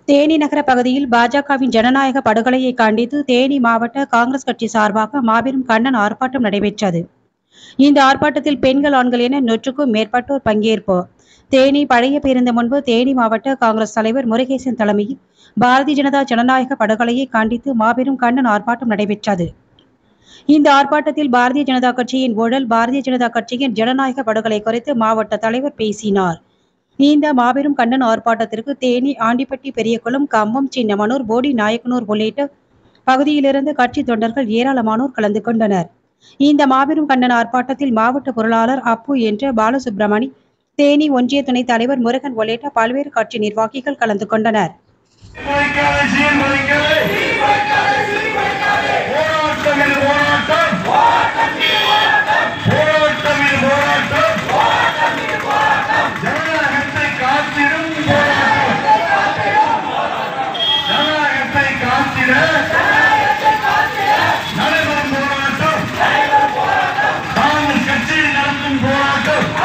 தேனி நகர பகுதியில் பாஜகவின் ஜனநாயக படுகொலையை கண்டித்து தேனி மாவட்ட காங்கிரஸ் கட்சி சார்பாக மாபெரும் கண்டன ஆர்ப்பாட்டம் நடைபெற்றது. இந்த ஆர்ப்பாட்டத்தில் பெண்கள், ஆண்கள் என 100க்கும் மேற்பட்டோர் பங்கேற்பு. தேனி பழைய பேருந்து முன்பு தேனி மாவட்ட காங்கிரஸ் தலைவர் முருகேசன் தலைமையில் பாரதிய ஜனதா ஜனநாயக படுகொலையை கண்டித்து மாபெரும் கண்டன ஆர்ப்பாட்டம் நடைபெற்றது. இந்த ஆர்ப்பாட்டத்தில் பாரதிய ஜனதா கட்சியின் ஊழல், பாரதிய ஜனதா கட்சியின் ஜனநாயக படுகொலை குறித்து மாவட்ட தலைவர் பேசினார். இந்த மாபெரும் கண்டன ஆர்ப்பாட்டத்திற்கு தேனி, ஆண்டிப்பட்டி, பெரியகுளம், கம்பம், சின்னமனூர், போடி நாயக்கனூர் உள்ளிட்ட பகுதியிலிருந்து கட்சி தொண்டர்கள் ஏராளமானோர் கலந்து கொண்டனர். இந்த மாபெரும் கண்டன ஆர்ப்பாட்டத்தில் மாவட்ட பொருளாளர் அப்பு என்ற பாலசுப்ரமணி, தேனி ஒன்றிய துணைத் தலைவர் முருகன் உள்ளிட்ட பல்வேறு கட்சி நிர்வாகிகள் கலந்து கொண்டனர். நடைபெறும் போராட்டம் காங்கிரஸ் கட்சி நடத்தும் போராட்டம்